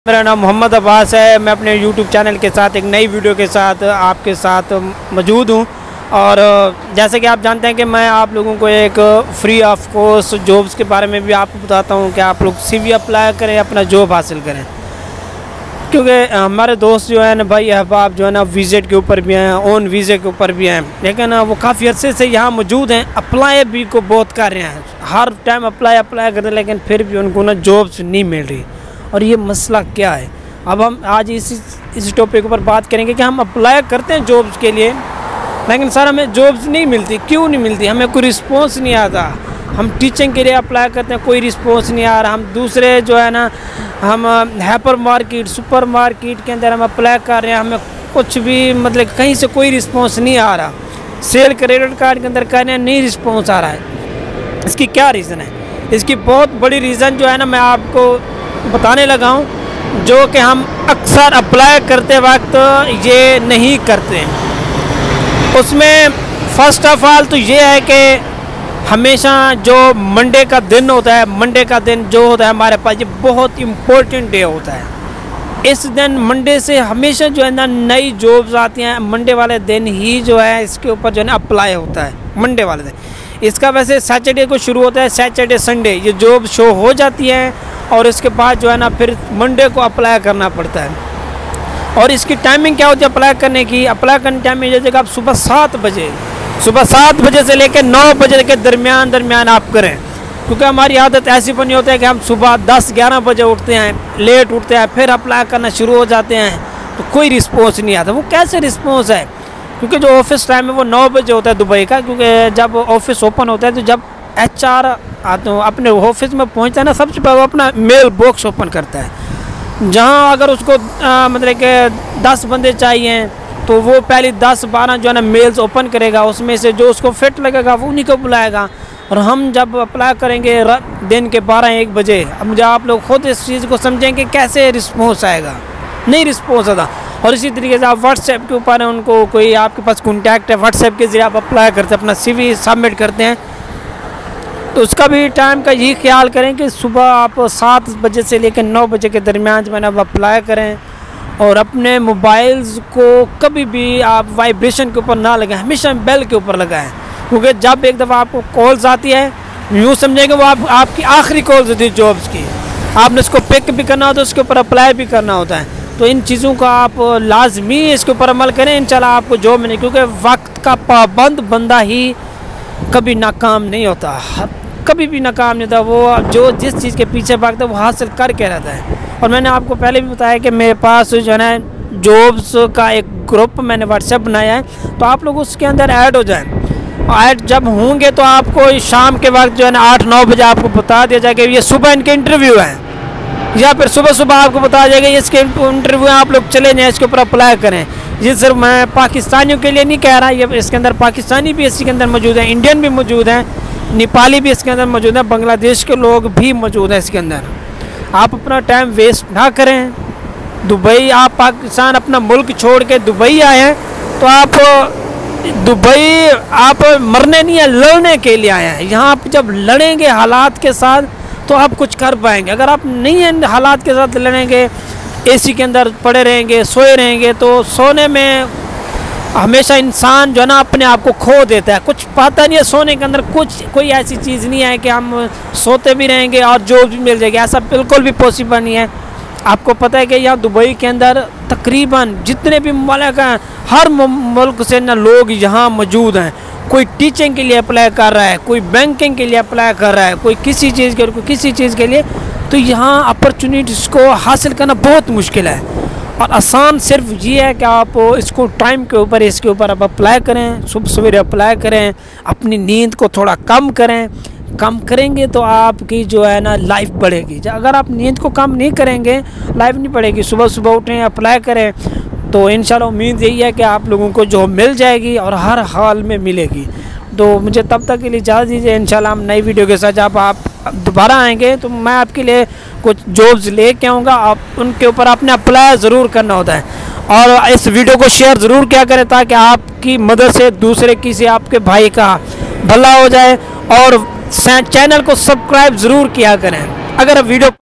मेरा नाम मोहम्मद अब्बास है। मैं अपने YouTube चैनल के साथ एक नई वीडियो के साथ आपके साथ मौजूद हूँ। और जैसे कि आप जानते हैं कि मैं आप लोगों को एक फ्री ऑफ कोर्स जॉब्स के बारे में भी आपको बताता हूँ कि आप लोग CV अप्लाई करें, अपना जॉब हासिल करें। क्योंकि हमारे दोस्त जो है ना भाई अहबाब जो है ना विज़िट के ऊपर भी हैं, ऑन वीज़े के ऊपर भी हैं, लेकिन वो काफ़ी अरसे से यहाँ मौजूद हैं, अप्लाई भी को बहुत कर रहे हैं, हर टाइम अप्लाई कर रहे हैं, लेकिन फिर भी उनको ना जॉब्स नहीं मिल रही। और ये मसला क्या है, अब हम आज इस टॉपिक पर बात करेंगे कि हम अप्लाई करते हैं जॉब्स के लिए, लेकिन सर हमें जॉब्स नहीं मिलती। क्यों नहीं मिलती? हमें कोई रिस्पॉन्स नहीं आता। हम टीचिंग के लिए अप्लाई करते हैं, कोई रिस्पॉन्स नहीं आ रहा। हम दूसरे जो है ना, हम हाइपर मार्केट, सुपर मार्केट के अंदर हम अप्लाई कर रहे हैं, हमें कुछ भी मतलब कहीं से कोई रिस्पॉन्स नहीं आ रहा। सेल क्रेडिट कार्ड के अंदर कर रहे हैं, नहीं रिस्पॉन्स आ रहा है। इसकी क्या रीज़न है? इसकी बहुत बड़ी रीज़न जो है ना मैं आपको बताने लगा हूँ, जो कि हम अक्सर अप्लाई करते वक्त ये नहीं करते। उसमें फ़र्स्ट ऑफ ऑल तो ये है कि हमेशा जो मंडे का दिन होता है, मंडे का दिन जो होता है हमारे पास, ये बहुत इम्पोर्टेंट डे होता है। इस दिन मंडे से हमेशा जो है ना नई जॉब्स आती हैं। मंडे वाले दिन ही जो है इसके ऊपर जो है ना अप्लाई होता है, मंडे वाले दिन। इसका वैसे सैटरडे को शुरू होता है, सैटरडे संडे ये जॉब शो हो जाती है, और इसके बाद जो है ना फिर मंडे को अप्लाई करना पड़ता है। और इसकी टाइमिंग क्या होती है अप्लाई करने की? अप्लाई करने की टाइमिंग जैसे कि आप सुबह 7 बजे से लेकर 9 बजे के दरमियान आप करें, क्योंकि हमारी आदत ऐसी बनी होती है कि हम सुबह 10-11 बजे उठते हैं, लेट उठते हैं, फिर अप्लाई करना शुरू हो जाते हैं, तो कोई रिस्पॉन्स नहीं आता। वो कैसे रिस्पॉन्स है? क्योंकि जो ऑफिस टाइम है वो 9 बजे होता है दुबई का, क्योंकि जब ऑफिस ओपन होता है तो जब HR अपने ऑफिस में पहुंचता है ना, सबसे पहले वो अपना मेल बॉक्स ओपन करता है। जहां अगर उसको मतलब कि 10 बंदे चाहिए तो वो पहले 10-12 जो है ना मेल्स ओपन करेगा, उसमें से जो उसको फिट लगेगा वो उन्हीं को बुलाएगा। और हम जब अप्लाई करेंगे दिन के 12-1 बजे, अब जब आप लोग खुद इस चीज़ को समझेंगे कैसे रिस्पॉन्स आएगा, नहीं रिस्पॉन्स आता। और इसी तरीके से आप व्हाट्सएप के ऊपर उनको कोई आपके पास कॉन्टैक्ट है, व्हाट्सएप के ज़रिए आप अप्लाई करते हैं, अपना CV सबमिट करते हैं, तो उसका भी टाइम का यही ख्याल करें कि सुबह आप 7 बजे से लेकर 9 बजे के दरमियान जो है ना आप अप्लाई करें। और अपने मोबाइल्स को कभी भी आप वाइब्रेशन के ऊपर ना लगाएं, हमेशा बेल के ऊपर लगाएं, क्योंकि जब एक दफ़ा आपको कॉल्स आती है, यूँ समझेंगे वो आपकी आखिरी कॉल्स होती है जॉब्स की, आपने उसको पिक भी करना होता है, उसके ऊपर अप्लाई भी करना होता है। तो इन चीज़ों का आप लाजमी इसके ऊपर अमल करें, इंशाल्लाह आपको जॉब मिले, क्योंकि वक्त का पाबंद बंदा ही कभी नाकाम नहीं होता, कभी भी नाकाम नहीं होता। वो जो जिस चीज़ के पीछे भागता है वो हासिल करके रहता है। और मैंने आपको पहले भी बताया कि मेरे पास जो है ना जॉब्स का एक ग्रुप मैंने व्हाट्सएप बनाया है, तो आप लोग उसके अंदर ऐड हो जाएं। ऐड जब होंगे तो आपको शाम के वक्त जो है ना 8-9 बजे आपको बता दिया जाएगा ये सुबह इनके इंटरव्यू है, या फिर सुबह आपको बताया जाएगा इसके इंटरव्यू आप लोग चले जाएँ, इसके ऊपर अप्लाई करें। ये सिर्फ मैं पाकिस्तानियों के लिए नहीं कह रहा, ये इसके अंदर पाकिस्तानी भी इसके अंदर मौजूद हैं, इंडियन भी मौजूद हैं, नेपाली भी इसके अंदर मौजूद हैं, बांग्लादेश के लोग भी मौजूद हैं इसके अंदर। आप अपना टाइम वेस्ट ना करें। दुबई, आप पाकिस्तान अपना मुल्क छोड़ के दुबई आए हैं, तो आप दुबई आप मरने नहीं है, लड़ने के लिए आए हैं। यहाँ आप जब लड़ेंगे हालात के साथ तो आप कुछ कर पाएंगे। अगर आप नहीं है हालात के साथ लड़ेंगे, AC के अंदर पड़े रहेंगे, सोए रहेंगे, तो सोने में हमेशा इंसान जो है ना अपने आप को खो देता है, कुछ पाता नहीं है। सोने के अंदर कोई ऐसी चीज़ नहीं है कि हम सोते भी रहेंगे और जॉब भी मिल जाएगी, ऐसा बिल्कुल भी पॉसिबल नहीं है। आपको पता है कि यहाँ दुबई के अंदर तकरीबन जितने भी मुल्क हैं, हर मुल्क से ना लोग यहाँ मौजूद हैं। कोई टीचिंग के लिए अप्लाई कर रहा है, कोई बैंकिंग के लिए अप्लाई कर रहा है, कोई किसी चीज़ के लिए। तो यहाँ अपॉर्चुनिटीज़ को हासिल करना बहुत मुश्किल है, और आसान सिर्फ ये है कि आप इसको टाइम के ऊपर इसके ऊपर आप अप्लाई करें, सुबह सवेरे अप्लाई करें, अपनी नींद को थोड़ा कम करें। कम करेंगे तो आपकी जो है ना लाइफ बढ़ेगी। अगर आप नींद को कम नहीं करेंगे, लाइफ नहीं बढ़ेगी। सुबह उठें, अप्लाई करें, तो इंशाल्लाह उम्मीद यही है कि आप लोगों को जॉब मिल जाएगी, और हर हाल में मिलेगी। तो मुझे तब तक के लिए इजाज़त दीजिए। इंशाल्लाह हम नई वीडियो के साथ जब आप दोबारा आएंगे तो मैं आपके लिए कुछ जॉब्स लेके आऊँगा, आप उनके ऊपर आपने अप्लाई ज़रूर करना होता है। और इस वीडियो को शेयर ज़रूर किया करें, ताकि आपकी मदद से दूसरे किसी आपके भाई का भला हो जाए। और चैनल को सब्सक्राइब ज़रूर किया करें। अगर वीडियो